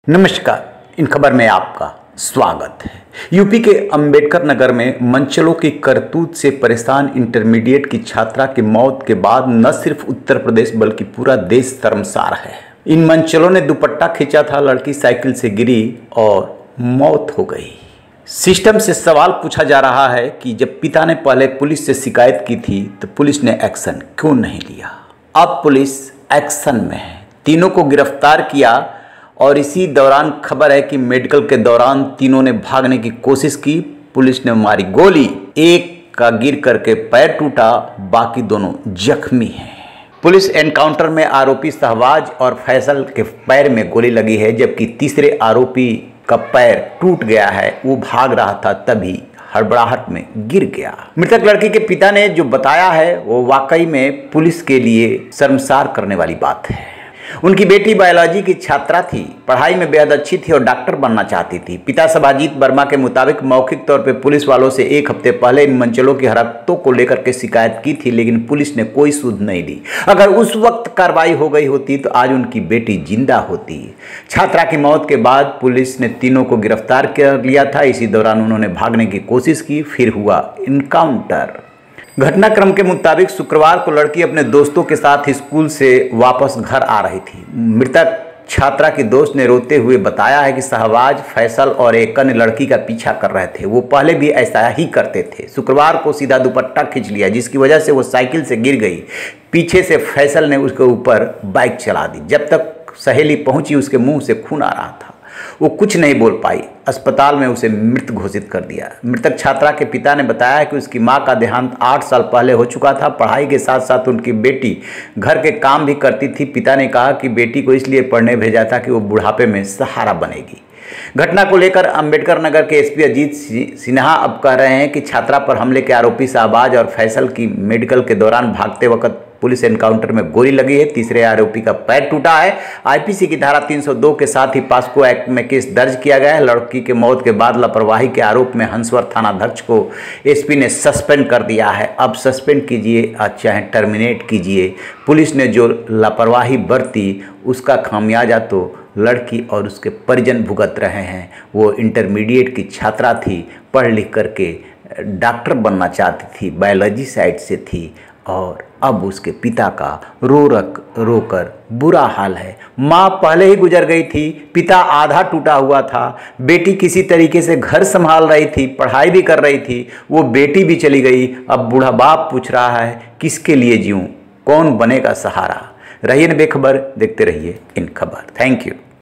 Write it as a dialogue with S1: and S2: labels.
S1: नमस्कार। इन खबर में आपका स्वागत है। यूपी के अंबेडकर नगर में मंचलों की करतूत से परेशान इंटरमीडिएट की छात्रा की मौत के बाद न सिर्फ उत्तर प्रदेश बल्कि पूरा देश शर्मसार है। इन मंचलों ने दुपट्टा खींचा था, लड़की साइकिल से गिरी और मौत हो गई। सिस्टम से सवाल पूछा जा रहा है कि जब पिता ने पहले पुलिस से शिकायत की थी तो पुलिस ने एक्शन क्यों नहीं लिया। अब पुलिस एक्शन में है, तीनों को गिरफ्तार किया और इसी दौरान खबर है कि मेडिकल के दौरान तीनों ने भागने की कोशिश की। पुलिस ने मारी गोली, एक का गिर करके पैर टूटा, बाकी दोनों जख्मी हैं। पुलिस एनकाउंटर में आरोपी शहबाज और फैसल के पैर में गोली लगी है, जबकि तीसरे आरोपी का पैर टूट गया है। वो भाग रहा था, तभी हड़बड़ाहट में गिर गया। मृतक लड़की के पिता ने जो बताया है वो वाकई में पुलिस के लिए शर्मसार करने वाली बात है। उनकी बेटी बायोलॉजी की छात्रा थी, पढ़ाई में बेहद अच्छी थी और डॉक्टर बनना चाहती थी। पिता सभाजीत वर्मा के मुताबिक मौखिक तौर पर पुलिस वालों से एक हफ्ते पहले इन मंचलों की हरकतों को लेकर के शिकायत की थी, लेकिन पुलिस ने कोई सुध नहीं दी। अगर उस वक्त कार्रवाई हो गई होती तो आज उनकी बेटी जिंदा होती। छात्रा की मौत के बाद पुलिस ने तीनों को गिरफ्तार कर लिया था। इसी दौरान उन्होंने भागने की कोशिश की, फिर हुआ इनकाउंटर। घटनाक्रम के मुताबिक शुक्रवार को लड़की अपने दोस्तों के साथ स्कूल से वापस घर आ रही थी। मृतक छात्रा की दोस्त ने रोते हुए बताया है कि शहबाज, फैसल और एक अन्य लड़की का पीछा कर रहे थे। वो पहले भी ऐसा ही करते थे। शुक्रवार को सीधा दुपट्टा खींच लिया, जिसकी वजह से वो साइकिल से गिर गई। पीछे से फैसल ने उसके ऊपर बाइक चला दी। जब तक सहेली पहुंची उसके मुंह से खून आ रहा था, वो कुछ नहीं बोल पाई। अस्पताल में उसे मृत घोषित कर दिया। मृतक छात्रा के पिता ने बताया कि उसकी मां का देहांत 8 साल पहले हो चुका था। पढ़ाई के साथ साथ उनकी बेटी घर के काम भी करती थी। पिता ने कहा कि बेटी को इसलिए पढ़ने भेजा था कि वो बुढ़ापे में सहारा बनेगी। घटना को लेकर अंबेडकर नगर के एसपी अजीत सिन्हा अब कह रहे हैं कि छात्रा पर हमले के आरोपी शहबाज और फैसल की मेडिकल के दौरान भागते वक्त पुलिस एनकाउंटर में गोली लगी है। तीसरे आरोपी का पैर टूटा है। आईपीसी की धारा 302 के साथ ही पास्को एक्ट में केस दर्ज किया गया है। लड़की के मौत के बाद लापरवाही के आरोप में हंसवर थानाध्यक्ष को एसपी ने सस्पेंड कर दिया है। अब सस्पेंड कीजिए चाहे टर्मिनेट कीजिए, पुलिस ने जो लापरवाही बरती उसका खामियाजा तो लड़की और उसके परिजन भुगत रहे हैं। वो इंटरमीडिएट की छात्रा थी, पढ़ लिख करके डॉक्टर बनना चाहती थी, बायोलॉजी साइड से थी और अब उसके पिता का रो कर बुरा हाल है। माँ पहले ही गुजर गई थी, पिता आधा टूटा हुआ था, बेटी किसी तरीके से घर संभाल रही थी, पढ़ाई भी कर रही थी, वो बेटी भी चली गई। अब बूढ़ा बाप पूछ रहा है किसके लिए जीऊँ, कौन बनेगा सहारा। रहिए बेखबर, देखते रहिए इन खबर। Thank you.